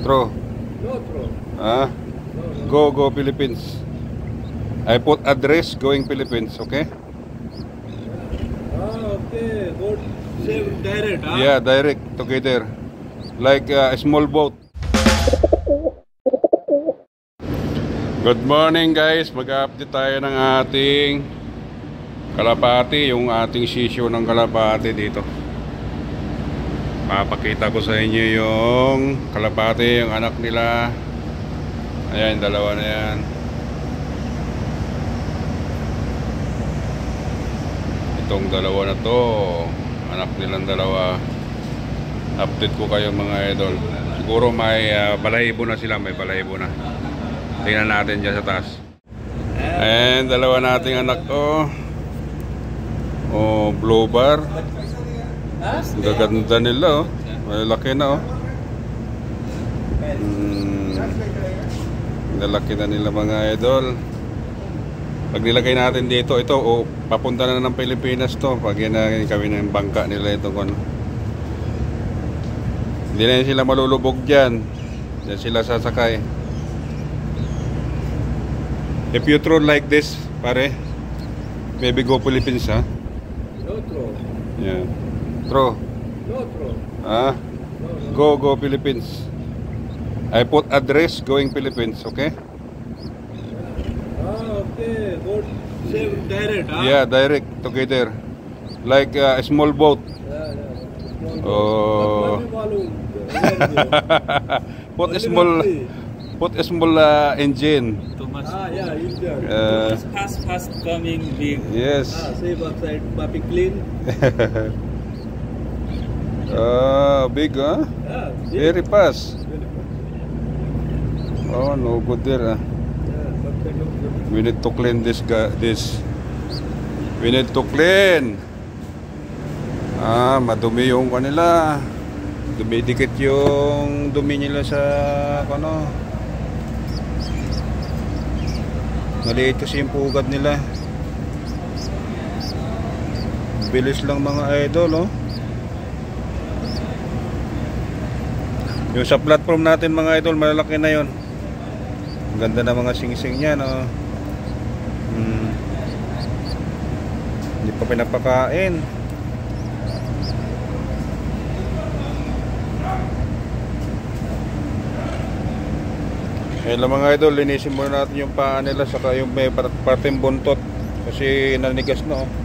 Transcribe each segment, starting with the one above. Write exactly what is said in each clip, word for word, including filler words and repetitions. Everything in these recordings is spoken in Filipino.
True. No, true. Ah, go, go Philippines. I put address going Philippines, okay? Ah, okay. Go save direct, huh? Yeah, direct together. Like uh, a small boat. Good morning guys, mag-update tayo ng ating kalapati, yung ating sisyo ng kalapati dito. Papakita ko sa inyo yung kalapati, yung anak nila. Ayan, dalawa na yan. Itong dalawa na to, anak nilang dalawa. Update ko kayo mga idol. Siguro may uh, balahibo na sila, may balahibo na. Tingnan natin dyan sa taas. Ayan, dalawa nating anak ko. Oh, blue bar. Ang gaganda nila, oh. Malaki na, oh. Hmm. Lalaki na nila mga idol. Pag nilagay natin dito, ito, oh, papunta na ng Pilipinas to. Pag yan na kami ng bangka nila ito, ano. Hindi na sila malulubog dyan. Diyan sila sasakay. If you throw like this, pare, maybe go Philippines, ha? No, true. Yeah. Throw. No, true. Ah, go, go Philippines. I put address going Philippines, okay? Ah, okay. Go save direct, huh? Yeah, direct together. Like uh, a small boat. Yeah, yeah. Oh. Put a small, put a small uh, engine. Too much. Ah, yeah, Indian. Uh, Fast, fast coming big. yes. Ah, save outside, papi clean. Ah, big, huh? Yeah, Very fast. Oh, no good there. Huh? yeah, something looks good. We need to clean this guy. This. We need to clean. Ah, madumi yung kanila. Dumidikit yung dumi nila sa ano. Maliit kasi yung pugad nila. Bilis lang mga idol, oh. Yung sa platform natin mga idol, malalaki na yon. Ang ganda na mga sing-sing niya, no. Hmm. Hindi pa pinapakain. Kaya lang mga idol, linisin muna natin yung paa nila, saka yung may parteng buntot kasi nanigas na, oh.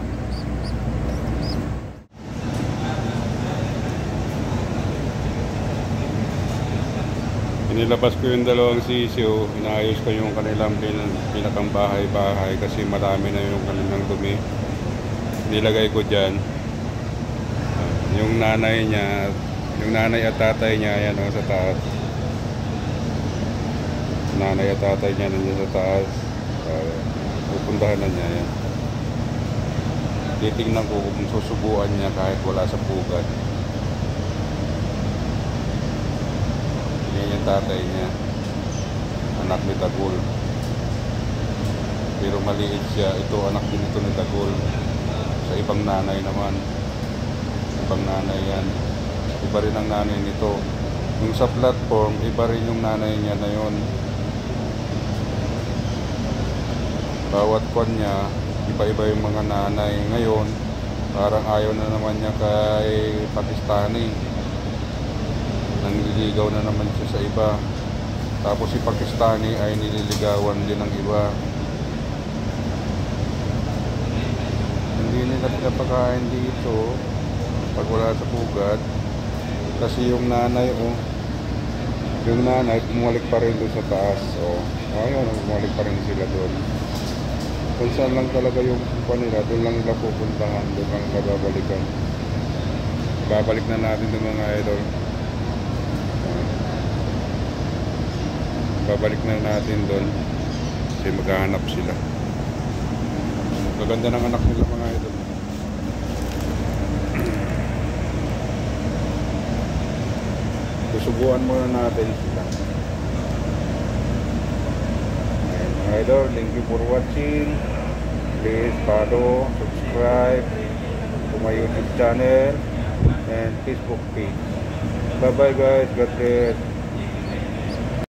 Inilabas ko yung dalawang sisiyo, inaayos ko yung kanilang pinakang bahay-bahay kasi marami na yung kanilang dumi. Nilagay ko dyan. Uh, yung nanay niya, yung nanay at tatay niya, ayan, oh, sa taas. Nanay at tatay niya nandiyan sa taas. Uh, pupuntahan na niya, ayan. Titignan ko kung susubuan niya kahit wala sa pugad. Yan yung tatay niya, anak ni Tagul. Pero maliit siya. Ito anak din ito ni Tagul. Sa ibang nanay naman, ibang nanay yan. Iba rin ang nanay nito. Yung sa platform, iba rin yung nanay niya na yun. Bawat kwan niya, iba-iba yung mga nanay. Ngayon parang ayaw na naman niya kay Pakistani. Nangliligaw na naman siya sa iba. Tapos si Pakistani ay nililigawan din ng iba. Hindi nila pinapakain dito pag wala sa pugad. Kasi yung nanay, oh, yung nanay bumalik pa rin doon sa taas, oh. Ayun, bumalik pa rin sila doon. Kung saan lang talaga yung kanila, doon lang nila pupuntahan, doon lang nababalikan. Babalik na natin doon mga idol. Babalik na natin doon kasi maghahanap sila. Maganda ng anak nila mga idol. Susubuan muna natin sila. Ayan, mga idol, thank you for watching. Please follow, subscribe to my YouTube channel and Facebook page. Bye bye guys, God bless.